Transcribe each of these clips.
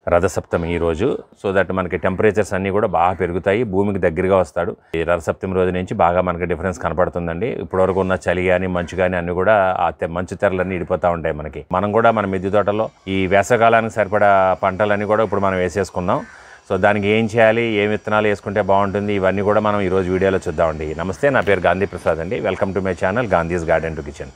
రథసప్తమి ఈ రోజు. So that మనకి టెంపరేచర్స్ అన్నీ కూడా బాగా పెరుగుతాయి, భూమికి దగ్గరగా వస్తాడు. ఈ రథసప్తమి రోజు నుంచి బాగా మనకి డిఫరెన్స్ కనపడుతుందండి. ఇప్పటివరకు ఉన్న చలి కానీ మంచు కానీ అన్నీ కూడా ఆ మంచు తెరలన్నీ ఇడిపోతూ ఉంటాయి మనకి. మనం కూడా మన మిద్దె తోటలో ఈ వేసవకాలానికి సరిపడా పంటలన్నీ కూడా ఇప్పుడు మనం వేసేసుకుందాం. సో దానికి ఏం చేయాలి, ఏ విత్తనాలు వేసుకుంటే బాగుంటుంది, ఇవన్నీ కూడా మనం ఈరోజు వీడియోలో చూద్దామండి. నమస్తే, నా పేరు గాంధీ ప్రసాద్ అండి. Welcome to my channel Gandhi's Garden to Kitchen.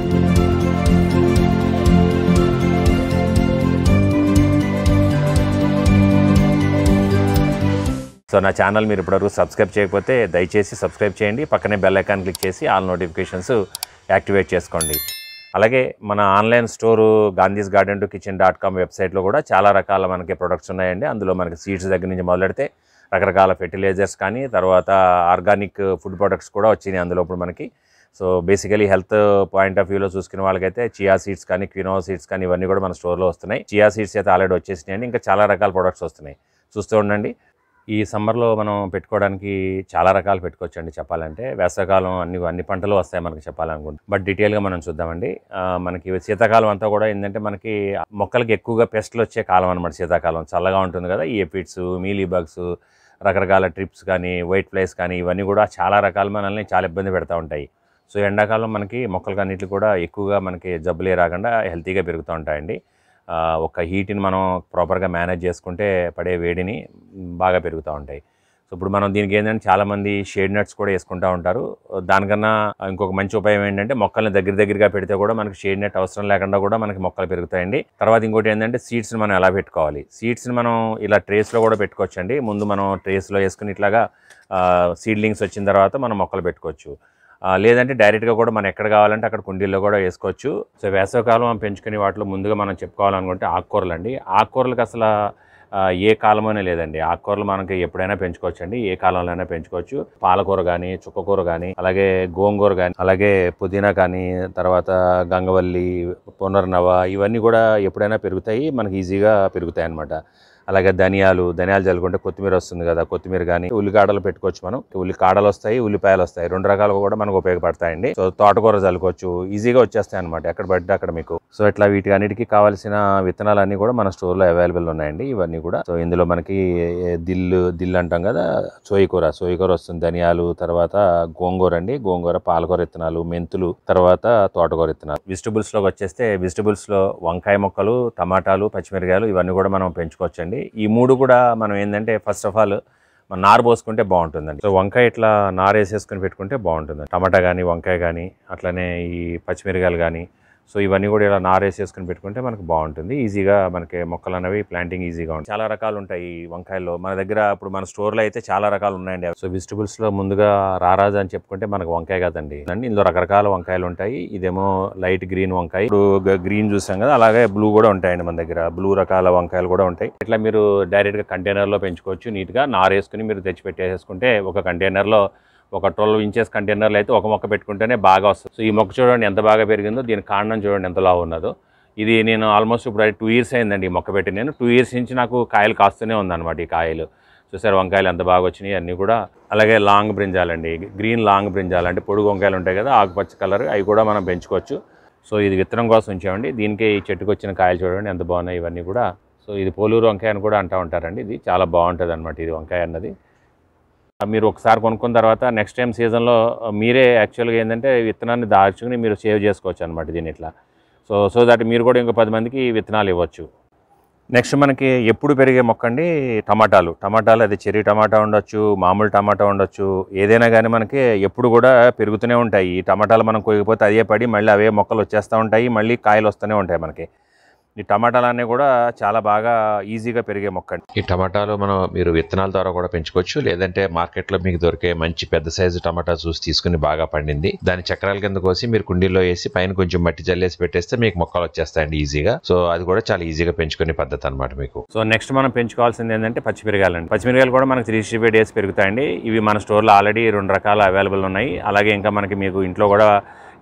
So నా ఛానల్ మీరు ఇప్పటివరకు సబ్స్క్రైబ్ చేయకపోతే దయచేసి సబ్స్క్రైబ్ చేయండి. పక్కనే బెల్ ఐకాన్ క్లిక్ చేసి ఆల్ నోటిఫికేషన్స్ యాక్టివేట్ చేసుకోండి. అలాగే మన online store Gandhi's Garden to Kitchen dot com వెబ్సైట్లో కూడా చాలా రకాల మనకి ప్రొడక్ట్స్ ఉన్నాయండి. అందులో మనకి సీడ్స్ దగ్గర నుంచి మొదలెడితే రకరకాల ఫెర్టిలైజర్స్ కానీ, తర్వాత ఆర్గానిక్ ఫుడ్ ప్రొడక్ట్స్ కూడా వచ్చినాయి అందులో ఇప్పుడు మనకి. So basically health point of వ్యూలో చూసుకునే వాళ్ళకైతే చియా సీడ్స్ కానీ, క్వినోవా సీడ్స్ కానీ ఇవన్నీ కూడా మన స్టోర్లో వస్తున్నాయి. చియా సీడ్స్ అయితే ఆల్రెడీ వచ్చేసినాయండి. ఇంకా చాలా రకాల ప్రొడక్ట్స్ వస్తున్నాయి, చూస్తూ ఉండండి. ఈ సమ్మర్లో మనం పెట్టుకోవడానికి చాలా రకాలు పెట్టుకోవచ్చండి. చెప్పాలంటే వేసవకాలం అన్ని పంటలు వస్తాయి మనకి చెప్పాలనుకుంటే. బట్ డీటెయిల్గా మనం చూద్దామండి. మనకి శీతాకాలం అంతా కూడా ఏంటంటే మనకి మొక్కలకి ఎక్కువగా పెస్ట్లు వచ్చే కాలం అనమాట. శీతాకాలం చల్లగా ఉంటుంది కదా, ఈ ఎపిడ్స్, మీలీ బగ్స్, రకరకాల ట్రిప్స్ కానీ, వైట్ ఫ్లైస్ కానీ ఇవన్నీ కూడా చాలా రకాలు మనల్ని చాలా ఇబ్బంది పెడతా ఉంటాయి. సో ఎండాకాలం మనకి మొక్కలకి అన్నింటికి కూడా ఎక్కువగా మనకి జబ్బులే రాకుండా హెల్తీగా పెరుగుతూ ఉంటాయండి. ఒక హీట్ని మనం ప్రాపర్గా మేనేజ్ చేసుకుంటే పడే వేడిని బాగా పెరుగుతూ ఉంటాయి. సో ఇప్పుడు మనం దీనికి ఏంటంటే చాలామంది షేడ్ నట్స్ కూడా వేసుకుంటూ ఉంటారు. దానికన్నా ఇంకొక మంచి ఉపాయం ఏంటంటే మొక్కల్ని దగ్గరగా పెడితే కూడా మనకి షేడ్ నెట్ అవసరం లేకుండా కూడా మనకి మొక్కలు పెరుగుతాయండి. తర్వాత ఇంకోటి ఏంటంటే సీడ్స్ని మనం ఎలా పెట్టుకోవాలి. సీడ్స్ని మనం ఇలా ట్రేస్లో కూడా పెట్టుకోవచ్చండి. ముందు మనం ట్రేస్లో వేసుకుని ఇట్లాగా సీడ్లింగ్స్ వచ్చిన తర్వాత మనం మొక్కలు పెట్టుకోవచ్చు. లేదంటే డైరెక్ట్గా కూడా మనం ఎక్కడ కావాలంటే అక్కడ కుండీల్లో కూడా వేసుకోవచ్చు. సో వేసవకాలం మనం పెంచుకునే వాటిలో ముందుగా మనం చెప్పుకోవాలనుకుంటే ఆకుకూరలు అండి. ఆకుకూరలకు అసలు ఏ కాలం అనే లేదండి. ఆకుకూరలు మనకి ఎప్పుడైనా పెంచుకోవచ్చు అండి, ఏ కాలంలో అయినా పెంచుకోవచ్చు. పాలకూర కానీ, చుక్కకూర కానీ, అలాగే గోంగూర కానీ, అలాగే పుదీనా కానీ, తర్వాత గంగవల్లి, పునర్నవ ఇవన్నీ కూడా ఎప్పుడైనా పెరుగుతాయి, మనకి ఈజీగా పెరుగుతాయి అన్నమాట. అలాగే ధనియాలు చల్లుకుంటే కొత్తిమీర వస్తుంది కదా, కొత్తిమీర కానీ, ఉల్లికాడలు పెట్టుకోవచ్చు మనం. ఉల్లికాడలు వస్తాయి, ఉల్లిపాయలు వస్తాయి, రెండు రకాలుగా కూడా మనకు ఉపయోగపడతాయండి. సో తోటకూర చల్లుకోవచ్చు, ఈజీగా వచ్చేస్తాయి అనమాట ఎక్కడ పడితే అక్కడ మీకు. సో ఇట్లా వీటికి అన్నిటికీ కావాల్సిన విత్తనాలన్నీ కూడా మన స్టోర్లో అవైలబుల్ ఉన్నాయండి ఇవన్నీ కూడా. సో ఇందులో మనకి దిల్ అంటాం కదా, సోయకూర వస్తుంది, ధనియాలు, తర్వాత గోంగూర అండి, గోంగూర, పాలకూర విత్తనాలు, మెంతులు, తర్వాత తోటకూర విత్తనాలు. వెజిటబుల్స్లోకి వచ్చేస్తే వెజిటబుల్స్లో వంకాయ మొక్కలు, టమాటాలు, పచ్చిమిరకాయలు ఇవన్నీ కూడా మనం పెంచుకోవచ్చండి. ఈ మూడు కూడా మనం ఏంటంటే ఫస్ట్ ఆఫ్ ఆల్ మనం నారు పోసుకుంటే బాగుంటుందండి. సో వంకాయ ఇట్లా నారు వేసేసుకుని పెట్టుకుంటే బాగుంటుంది. టమాటా కానీ, వంకాయ కానీ, అట్లనే ఈ పచ్చిమిరకాయలు కానీ, సో ఇవన్నీ కూడా ఇలా నారు వేసేసుకుని పెట్టుకుంటే మనకు బాగుంటుంది. ఈజీగా మనకి మొక్కలు అనేవి ప్లాంటింగ్ ఈజీగా ఉంటుంది. చాలా రకాలు ఉంటాయి ఈ వంకాయల్లో మన దగ్గర. ఇప్పుడు మన స్టోర్లో అయితే చాలా రకాలు ఉన్నాయండి. సో వెజిటబుల్స్లో ముందుగా రారాజు అని చెప్పుకుంటే మనకు వంకాయ కదండి. ఇందులో రకరకాల వంకాయలు ఉంటాయి. ఇదేమో లైట్ గ్రీన్ వంకాయ, ఇప్పుడు గ్రీన్ చూసాం కదా, అలాగే బ్లూ కూడా ఉంటాయండి మన దగ్గర. బ్లూ రకాల వంకాయలు కూడా ఉంటాయి. ఇట్లా మీరు డైరెక్ట్గా కంటైనర్లో పెంచుకోవచ్చు. నీట్గా నారు వేసుకుని మీరు తెచ్చిపెట్టేసుకుంటే ఒక కంటైనర్లో ఒక 12 ఇంచెస్ కంటైనర్లు అయితే ఒక మొక్క పెట్టుకుంటేనే బాగా వస్తుంది. సో ఈ మొక్క చూడండి ఎంత బాగా పెరిగిందో, దీని కాండం చూడండి ఎంత లావు ఉన్నదో. ఇది నేను ఆల్మోస్ట్ ఇప్పుడు 2 years అయిందండి ఈ మొక్క పెట్టి. నేను 2 years నుంచి నాకు కాయలు కాస్తూనే ఉందన్నమాట ఈ కాయలు. చూసారు వంకాయలు ఎంత బాగా వచ్చినాయి అన్నీ కూడా. అలాగే లాంగ్ బ్రింజాలండి, గ్రీన్ లాంగ్ బ్రింజాలు అంటే పొడుగు వంకాయలు ఉంటాయి కదా, ఆకుపచ్చ కలర్, అవి కూడా మనం పెంచుకోవచ్చు. సో ఇది విత్తనం కోసం ఉంచామండి. దీనికి ఈ చెట్టుకు వచ్చిన కాయలు చూడండి ఎంత బాగున్నాయి ఇవన్నీ కూడా. సో ఇది పోలూరు వంకాయ అని కూడా అంటూ ఉంటారండి. ఇది చాలా బాగుంటుంది అనమాట ఇది వంకాయ అన్నది. మీరు ఒకసారి కొనుక్కున్న తర్వాత నెక్స్ట్ టైం సీజన్లో మీరే యాక్చువల్గా ఏంటంటే విత్తనాన్ని దాచుకుని మీరు సేవ్ చేసుకోవచ్చు అనమాట దీన్ని ఇట్లా. సో దట్ మీరు కూడా ఇంకో 10 మందికి విత్తనాలు ఇవ్వచ్చు. నెక్స్ట్ మనకి ఎప్పుడు పెరిగే మొక్క అండి టమాటాలు. అది చెర్రీ టమాటా ఉండొచ్చు, మామూలు టమాటా ఉండొచ్చు, ఏదైనా కానీ మనకి ఎప్పుడు కూడా పెరుగుతూనే ఉంటాయి. ఈ టమాటాలు మనం కొయ్యకపోతే అదే పడి మళ్ళీ అవే మొక్కలు వచ్చేస్తూ ఉంటాయి, మళ్ళీ కాయలు వస్తూనే ఉంటాయి మనకి. ఈ టమాటాలన్నీ కూడా చాలా బాగా ఈజీగా పెరిగే మొక్క అండి. ఈ టమాటాలు మీరు విత్తనాల ద్వారా కూడా పెంచుకోవచ్చు. లేదంటే మార్కెట్లో మీకు దొరికే మంచి పెద్ద సైజు టమాటా చూసి తీసుకుని బాగా పండింది దాని చక్రాల కింద కోసి మీరు కుండీలో వేసి పైన కొంచెం మట్టి జల్లేసి పెట్టేస్తే మీకు మొక్కలు వచ్చేస్తాయండి ఈజీగా. సో అది కూడా చాలా ఈజీగా పెంచుకునే పద్ధతి అనమాట మీకు. సో నెక్స్ట్ మనం పెంచుకోవాల్సింది ఏంటంటే పచ్చిమిరకాయలు అండి. పచ్చిమిరకాయలు కూడా మనకి 365 days పెరుగుతాయండి. ఇవి మన స్టోర్లో ఆల్రెడీ 2 రకాల అవైలబుల్ ఉన్నాయి. అలాగే ఇంకా మనకి మీకు ఇంట్లో కూడా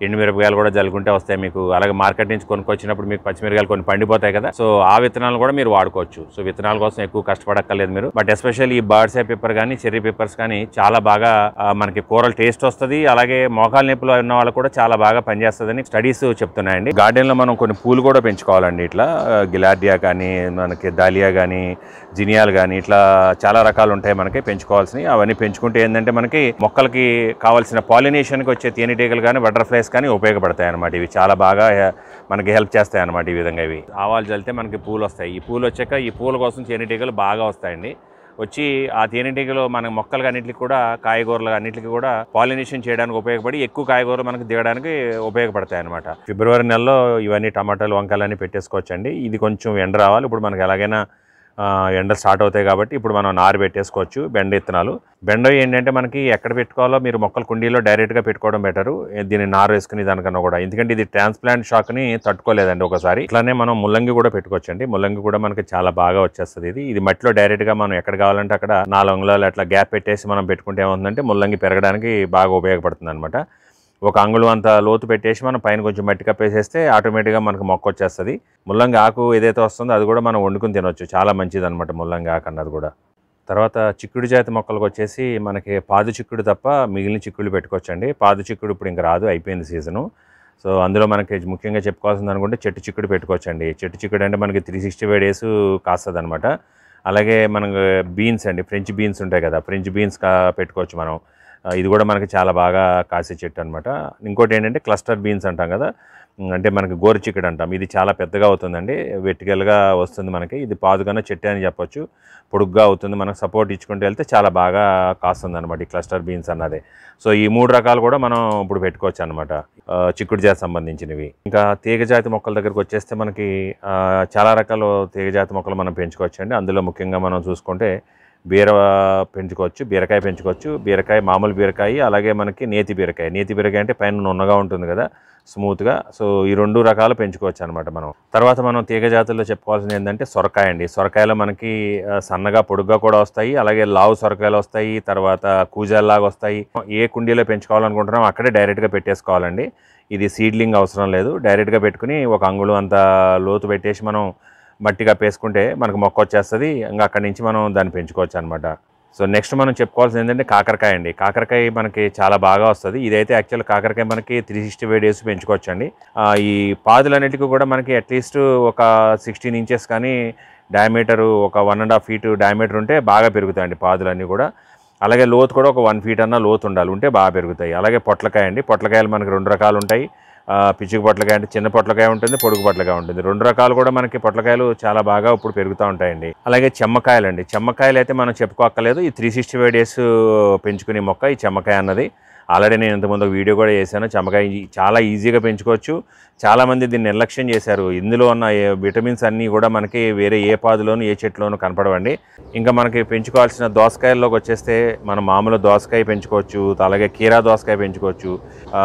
ఎండుమిరపకాయలు కూడా జల్లుకుంటే వస్తాయి మీకు. అలాగే మార్కెట్ నుంచి కొనుక్కొచ్చినప్పుడు మీకు పచ్చిమిరకాయలు కొన్ని పండిపోతాయి కదా, సో ఆ విత్తనాలు కూడా మీరు వాడుకోవచ్చు. సో విత్తనాల కోసం ఎక్కువ కష్టపడక్కర్లేదు మీరు. బట్ ఎస్పెషల్లీ ఈ బర్డ్స్ ఐ పెప్పర్ కానీ చెర్రీ పెప్పర్స్ కానీ చాలా బాగా మనకి కూరలు టేస్ట్ వస్తుంది. అలాగే మోకాలు నొప్పులు ఉన్న వాళ్ళు కూడా చాలా బాగా పనిచేస్తుందని స్టడీస్ చెప్తున్నాయండి. గార్డెన్ లో మనం కొన్ని పూలు కూడా పెంచుకోవాలండి. ఇట్లా గిలార్డియా కానీ, మనకి దాలియా కానీ, జినియాలు కానీ, ఇట్లా చాలా రకాలు ఉంటాయి మనకి పెంచుకోవాల్సినవి. అవన్నీ పెంచుకుంటే ఏంటంటే మనకి మొక్కలకి కావాల్సిన పాలినేషన్కి వచ్చే తేనెటీగలు కానీ, బటర్ఫ్లైస్ కానీ ఉపయోగపడతాయి అన్నమాట. ఇవి చాలా బాగా మనకి హెల్ప్ చేస్తాయి అన్నమాట. ఈ విధంగా ఇవి ఆవాలు చల్లితే మనకి పూలు వస్తాయి. ఈ పూలు వచ్చాక ఈ పూల కోసం తేనెటీగలు బాగా వస్తాయండి. వచ్చి ఆ తేనెటీగలు మన మొక్కలు అన్నింటికి కూడా, కాయగూరలు అన్నింటికి కూడా పాలినేషన్ చేయడానికి ఉపయోగపడి ఎక్కువ కాయగూరలు మనకు దిగడానికి ఉపయోగపడతాయి అనమాట. ఫిబ్రవరి నెలలో ఇవన్నీ టమాటాలు, వంకాయలు అన్నీ పెట్టేసుకోవచ్చండి. ఇది కొంచెం ఎండ రావాలి. ఇప్పుడు మనకి ఎలాగైనా ఎండలు స్టార్ట్ అవుతాయి కాబట్టి ఇప్పుడు మనం నారు పెట్టేసుకోవచ్చు. బెండ విత్తనాలు. బెండ ఏంటంటే మనకి ఎక్కడ పెట్టుకోవాలో మీరు మొక్కల కుండీలో డైరెక్ట్గా పెట్టుకోవడం బెటరు, దీన్ని నారు వేసుకుని దానికన్నా కూడా. ఎందుకంటే ఇది ట్రాన్స్ప్లాంట్ షాక్ని తట్టుకోలేదండి ఒకసారి. ఇట్లానే మనం ముల్లంగి కూడా పెట్టుకోవచ్చండి. ముల్లంగి కూడా మనకి చాలా బాగా వచ్చేస్తుంది. ఇది మట్టిలో డైరెక్ట్గా మనం ఎక్కడ కావాలంటే అక్కడ 4 అంగుళాలు అట్లా గ్యాప్ పెట్టేసి మనం పెట్టుకుంటే ఏమవుతుందంటే ముల్లంగి పెరగడానికి బాగా ఉపయోగపడుతుంది అనమాట. 1 అంగుళం అంత లోతు పెట్టేసి మనం పైన కొంచెం మట్టి కప్పేసేస్తే ఆటోమేటిక్గా మనకు మొక్క వచ్చేస్తుంది. ముల్లంగి ఆకు ఏదైతే వస్తుందో అది కూడా మనం వండుకుని తినొచ్చు. చాలా మంచిది అనమాట ముల్లంగి ఆకు అన్నది కూడా. తర్వాత చిక్కుడు జాతి మొక్కలకు వచ్చేసి మనకి పాదు చిక్కుడు తప్ప మిగిలిన చిక్కుళ్ళు పెట్టుకోవచ్చండి. పాదు చిక్కుడు ఇప్పుడు ఇంకా రాదు, అయిపోయింది సీజను. సో అందులో మనకి ముఖ్యంగా చెప్పుకోవాల్సింది అనుకుంటే చెట్టు చిక్కుడు పెట్టుకోవచ్చండి. చెట్టు చిక్కుడు అంటే మనకి 365 days కాస్తుంది అనమాట. అలాగే మనకు బీన్స్ అండి, ఫ్రెంచ్ బీన్స్ ఉంటాయి కదా, ఫ్రెంచ్ బీన్స్ పెట్టుకోవచ్చు మనం. ఇది కూడా మనకి చాలా బాగా కాసే చెట్టు అనమాట. ఇంకోటి ఏంటంటే క్లస్టర్ బీన్స్ అంటాం కదా, అంటే మనకి గోరు చిక్కుడు అంటాం. ఇది చాలా పెద్దగా అవుతుందండి, వెర్టికల్గా వస్తుంది మనకి. ఇది పాదుగానే చెట్టు అని చెప్పొచ్చు, పొడుగ్గా అవుతుంది. మనకు సపోర్ట్ ఇచ్చుకుంటూ వెళ్తే చాలా బాగా కాస్తుంది అనమాట ఈ క్లస్టర్ బీన్స్ అన్నది. సో ఈ 3 రకాలు కూడా మనం ఇప్పుడు పెట్టుకోవచ్చు అనమాట, చిక్కుడు జాతి సంబంధించినవి. ఇంకా తీగజాతి మొక్కల దగ్గరకు వచ్చేస్తే మనకి చాలా రకాల తీగజాతి మొక్కలు మనం పెంచుకోవచ్చు అండి. అందులో ముఖ్యంగా మనం చూసుకుంటే బీర పెంచుకోవచ్చు, బీరకాయ పెంచుకోవచ్చు. బీరకాయ మామూలు బీరకాయ, అలాగే మనకి నేతి బీరకాయ. నేతి బీరకాయ అంటే పైన నున్నగా ఉంటుంది కదా, స్మూత్గా. సో ఈ 2 రకాలు పెంచుకోవచ్చు అనమాట మనం. తర్వాత మనం తీగ జాతుల్లో చెప్పుకోవాల్సింది ఏంటంటే సొరకాయ అండి. సొరకాయలో మనకి సన్నగా పొడుగ్గా కూడా వస్తాయి, అలాగే లావు సొరకాయలు వస్తాయి, తర్వాత కూజాల్లాగా వస్తాయి. ఏ కుండీలో పెంచుకోవాలనుకుంటున్నాం అక్కడే డైరెక్ట్గా పెట్టేసుకోవాలండి. ఇది సీడ్లింగ్ అవసరం లేదు, డైరెక్ట్గా పెట్టుకుని 1 అంగుళం అంత లోతు పెట్టేసి మనం మట్టి కప్పేసుకుంటే మనకు మొక్క వచ్చేస్తుంది. ఇంకా అక్కడి నుంచి మనం దాన్ని పెంచుకోవచ్చు అనమాట. సో నెక్స్ట్ మనం చెప్పుకోవాల్సింది ఏంటంటే కాకరకాయ అండి. కాకరకాయ మనకి చాలా బాగా వస్తుంది. ఇదైతే యాక్చువల్ కాకరకాయ మనకి 365 days పెంచుకోవచ్చు అండి. ఈ పాదులన్నిటికీ కూడా మనకి అట్లీస్ట్ ఒక 16 inches కానీ డయామీటరు, ఒక 1.5 feet డయామీటర్ ఉంటే బాగా పెరుగుతాయండి పాదులన్నీ కూడా. అలాగే లోతు కూడా ఒక 1 feet అన్న లోతు ఉండాలి, ఉంటే బాగా పెరుగుతాయి. అలాగే పొట్లకాయ అండి. పొట్లకాయలు మనకి 2 రకాలు ఉంటాయి. పిచ్చుకు పొట్లకాయ అంటే చిన్న పొట్లకాయ ఉంటుంది, పొడుగు పొట్లకాయ ఉంటుంది. 2 రకాలు కూడా మనకి పొట్లకాయలు చాలా బాగా ఇప్పుడు పెరుగుతూ ఉంటాయండి. అలాగే చెమ్మకాయలు అండి. చెమ్మకాయలు అయితే మనం చెప్పుకోక్కర్లేదు, ఈ 365 days పెంచుకునే మొక్క ఈ చెమ్మకాయ అన్నది. ఆల్రెడీ నేను ఇంతకుముందు వీడియో కూడా చేశాను. చెమ్మకాయ చాలా ఈజీగా పెంచుకోవచ్చు. చాలామంది దీన్ని నిర్లక్ష్యం చేశారు. ఇందులో ఉన్న విటమిన్స్ అన్నీ కూడా మనకి వేరే ఏ పాదులోను ఏ చెట్లోనూ కనపడవండి. ఇంకా మనకి పెంచుకోవాల్సిన దోసకాయల్లోకి వచ్చేస్తే మనం మామూలు దోసకాయ పెంచుకోవచ్చు, అలాగే కీరా దోసకాయ పెంచుకోవచ్చు,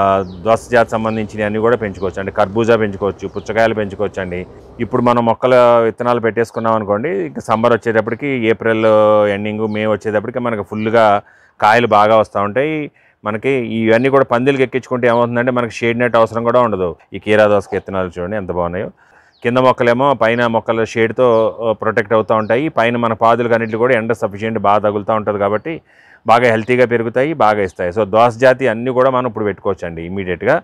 దోస జాతి సంబంధించినవి అన్నీ కూడా పెంచుకోవచ్చు అండి. కర్బూజా పెంచుకోవచ్చు, పుచ్చకాయలు పెంచుకోవచ్చు అండి. ఇప్పుడు మనం మొక్కల విత్తనాలు పెట్టేసుకున్నాం అనుకోండి, ఇంకా సమ్మర్ వచ్చేటప్పటికి ఏప్రిల్ ఎండింగ్, మే వచ్చేటప్పటికి మనకు ఫుల్గా కాయలు బాగా వస్తూ ఉంటాయి. మనకి ఇవన్నీ కూడా పందిలకు ఎక్కించుకుంటే ఏమవుతుందంటే మనకి షేడ్ నెట్ అవసరం కూడా ఉండదు. ఈ కీరా దోసక విత్తనాలు చూడండి ఎంత బాగున్నాయో. కింద మొక్కలేమో పైన మొక్కల షేడ్తో ప్రొటెక్ట్ అవుతూ ఉంటాయి. పైన మన పాదులకు అన్నింటిలో కూడా ఎండ సఫిషియెంట్ బాగా తగులుతూ ఉంటుంది కాబట్టి బాగా హెల్తీగా పెరుగుతాయి, బాగా ఇస్తాయి. సో దోస జాతి అన్నీ కూడా మనం ఇప్పుడు పెట్టుకోవచ్చండి ఇమీడియట్గా.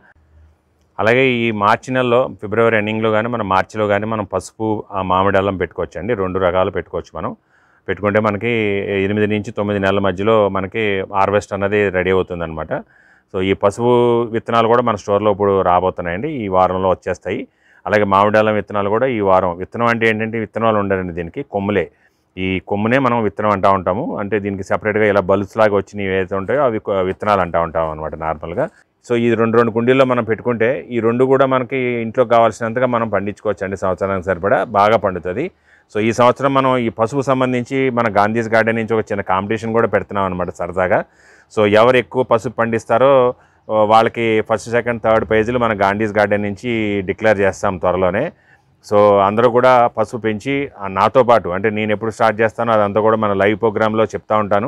అలాగే ఈ మార్చి నెలలో, ఫిబ్రవరి ఎండింగ్లో కానీ మనం మార్చిలో కానీ మనం పసుపు, మామిడి అల్లం పెట్టుకోవచ్చండి. 2 రకాలు పెట్టుకోవచ్చు మనం. పెట్టుకుంటే మనకి 8 నుంచి 9 నెలల మధ్యలో మనకి హార్వెస్ట్ అన్నది రెడీ అవుతుందన్నమాట. సో ఈ పసుపు విత్తనాలు కూడా మన స్టోర్లో ఇప్పుడు రాబోతున్నాయండి, ఈ వారంలో వచ్చేస్తాయి. అలాగే మామిడాలం విత్తనాలు కూడా ఈ వారం. విత్తనం అంటే ఏంటంటే విత్తనాలు ఉండరండి, దీనికి కొమ్ములే. ఈ కొమ్మునే మనం విత్తనం అంటూ ఉంటాము. అంటే దీనికి సపరేట్గా ఇలా బల్బ్స్ లాగా వచ్చినవి ఏవైతే ఉంటాయో అవి విత్తనాలు అంటూ ఉంటాం అనమాట నార్మల్గా. సో ఈ 2 కుండీల్లో మనం పెట్టుకుంటే ఈ 2 కూడా మనకి ఇంట్లో కావాల్సినంతగా మనం పండించుకోవచ్చు అండి. సంవత్సరానికి సరిపడా బాగా పండుతుంది. సో ఈ సంవత్సరం మనం ఈ పసుపు సంబంధించి మన గాంధీస్ గార్డెన్ నుంచి ఒక చిన్న కాంపిటీషన్ కూడా పెడుతున్నాం అనమాట సరదాగా. సో ఎవరు ఎక్కువ పసుపు పండిస్తారో వాళ్ళకి ఫస్ట్, సెకండ్, థర్డ్ ప్రైజులు మన గాంధీస్ గార్డెన్ నుంచి డిక్లేర్ చేస్తాం త్వరలోనే. సో అందరూ కూడా పసుపు పెంచి నాతో పాటు, అంటే నేను ఎప్పుడు స్టార్ట్ చేస్తానో అదంతా కూడా మన లైవ్ ప్రోగ్రాంలో చెప్తా ఉంటాను.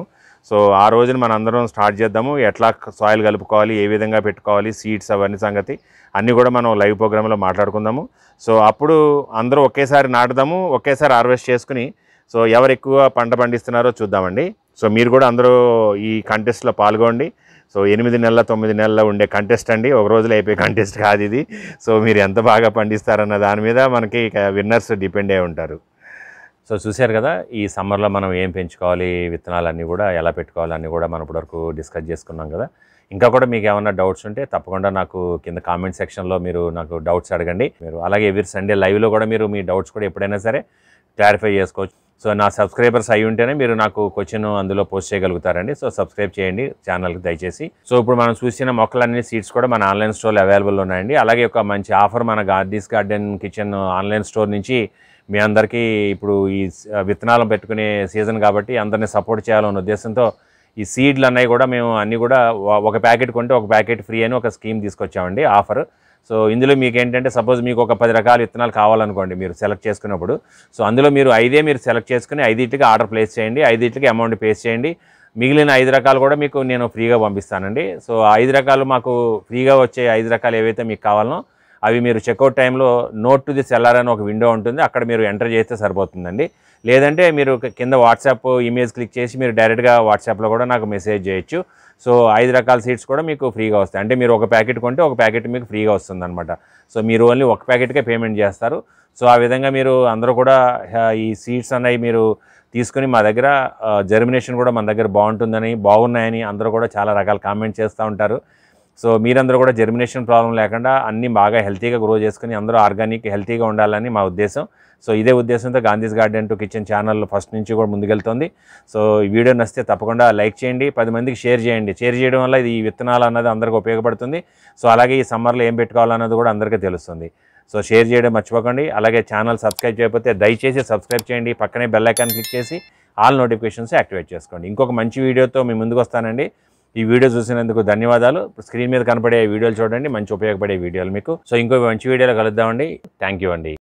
సో ఆ రోజున మనం అందరం స్టార్ట్ చేద్దాము. ఎట్లా సాయిల్ కలుపుకోవాలి, ఏ విధంగా పెట్టుకోవాలి, సీడ్స్ అవన్నీ సంగతి అన్నీ కూడా మనం లైవ్ ప్రోగ్రాంలో మాట్లాడుకుందాము. సో అప్పుడు అందరూ ఒకేసారి నాటుదాము, ఒకేసారి హార్వెస్ట్ చేసుకుని సో ఎవరు ఎక్కువ పంట పండిస్తున్నారో చూద్దామండి. సో మీరు కూడా అందరూ ఈ కంటెస్ట్లో పాల్గొండి. సో 8 నెలల 9 నెలల ఉండే కంటెస్ట్ అండి, ఒక రోజులో అయిపోయే కంటెస్ట్ కాదు ఇది. సో మీరు ఎంత బాగా పండిస్తారన్న దాని మీద మనకి విన్నర్స్ డిపెండ్ అయి ఉంటారు. సో చూశారు కదా, ఈ సమ్మర్లో మనం ఏం పెంచుకోవాలి, విత్తనాలన్నీ కూడా ఎలా పెట్టుకోవాలన్నీ కూడా మనం ఇప్పటివరకు డిస్కస్ చేసుకున్నాం కదా. ఇంకా కూడా మీకు ఏమైనా డౌట్స్ ఉంటే తప్పకుండా నాకు కింద కామెంట్ సెక్షన్లో మీరు నాకు డౌట్స్ అడగండి. మీరు అలాగే ఎవ్రీ సండే లైవ్లో కూడా మీరు మీ డౌట్స్ కూడా ఎప్పుడైనా సరే క్లారిఫై చేసుకోవచ్చు. సో నా సబ్స్క్రైబర్స్ అయి ఉంటేనే మీరు నాకు క్వశ్చన్ అందులో పోస్ట్ చేయగలుగుతారండి. సో సబ్స్క్రైబ్ చేయండి ఛానల్కి దయచేసి. సో ఇప్పుడు మనం చూసిన మొక్కలన్నీ సీడ్స్ కూడా మన ఆన్లైన్ స్టోర్లో అవైలబుల్ ఉన్నాయండి. అలాగే ఒక మంచి ఆఫర్ మన గార్డీస్ గార్డెన్ కిచెన్ ఆన్లైన్ స్టోర్ నుంచి మీ అందరికీ ఇప్పుడు ఈ విత్తనాలను పెట్టుకునే సీజన్ కాబట్టి అందరినీ సపోర్ట్ చేయాలనే ఉద్దేశంతో ఈ సీడ్లు అన్నవి కూడా మేము అన్నీ కూడా ఒక ప్యాకెట్ కొంటే ఒక ప్యాకెట్ ఫ్రీ అని ఒక స్కీమ్ తీసుకొచ్చామండి ఆఫర్. సో ఇందులో మీకు ఏంటంటే సపోజ్ మీకు ఒక 10 రకాల విత్తనాలు కావాలనుకోండి మీరు సెలెక్ట్ చేసుకున్నప్పుడు. సో అందులో మీరు 5 మీరు సెలెక్ట్ చేసుకుని 5టికి ఆర్డర్ ప్లేస్ చేయండి, 5టికి అమౌంట్ పే చేయండి. మిగిలిన 5 రకాలు కూడా మీకు నేను ఫ్రీగా పంపిస్తానండి. సో 5 రకాలు మాకు ఫ్రీగా వచ్చే 5 రకాలు ఏవైతే మీకు కావాలనో అవి మీరు చెక్అవుట్ టైంలో నోట్ టు ది సెల్లర్ అని ఒక విండో ఉంటుంది, అక్కడ మీరు ఎంటర్ చేస్తే సరిపోతుందండి. లేదంటే మీరు కింద వాట్సాప్ ఇమేజ్ క్లిక్ చేసి మీరు డైరెక్ట్గా వాట్సాప్లో కూడా నాకు మెసేజ్ చేయొచ్చు. సో 5 రకాల సీడ్స్ కూడా మీకు ఫ్రీగా వస్తాయి. అంటే మీరు ఒక ప్యాకెట్ కొంటే ఒక ప్యాకెట్ మీకు ఫ్రీగా వస్తుందన్నమాట. సో మీరు ఓన్లీ ఒక ప్యాకెట్కే పేమెంట్ చేస్తారు. సో ఆ విధంగా మీరు అందరూ కూడా ఈ సీడ్స్ అనేవి మీరు తీసుకుని మా దగ్గర జర్మినేషన్ కూడా మన దగ్గర బాగుంటుందని, బాగున్నాయని అందరూ కూడా చాలా రకాల కామెంట్ చేస్తూ ఉంటారు. సో మీరందరూ కూడా జర్మినేషన్ ప్రాబ్లం లేకుండా అన్నీ బాగా హెల్తీగా గ్రో చేసుకుని అందరూ ఆర్గానిక్ హెల్తీగా ఉండాలని మా ఉద్దేశం. సో ఇదే ఉద్దేశంతో Gandhi's Garden to Kitchen channel first నుంచి కూడా ముందుకెళ్తుంది. సో ఈ వీడియో నచ్చితే తప్పకుండా లైక్ చేయండి, 10 మందికి షేర్ చేయండి. షేర్ చేయడం వల్ల ఇది ఈ విత్తనాలు అన్నది అందరికీ ఉపయోగపడుతుంది. సో అలాగే ఈ సమ్మర్లో ఏం పెట్టుకోవాలన్నది కూడా అందరికీ తెలుస్తుంది. సో షేర్ చేయడం మర్చిపోకండి. అలాగే ఛానల్ సబ్స్క్రైబ్ చేయకపోతే దయచేసి సబ్స్క్రైబ్ చేయండి, పక్కనే బెల్ ఐకాన్ క్లిక్ చేసి ఆల్ నోటిఫికేషన్స్ యాక్టివేట్ చేసుకోండి. ఇంకొక మంచి వీడియోతో మీ ముందుకు వస్తానండి. ఈ వీడియో చూసినందుకు ధన్యవాదాలు. స్క్రీన్ మీద కనపడే వీడియోలు చూడండి, మంచి ఉపయోగపడే వీడియోలు మీకు. సో ఇంకో మంచి వీడియోలో కలుద్దామండి. థ్యాంక్ యూ అండి.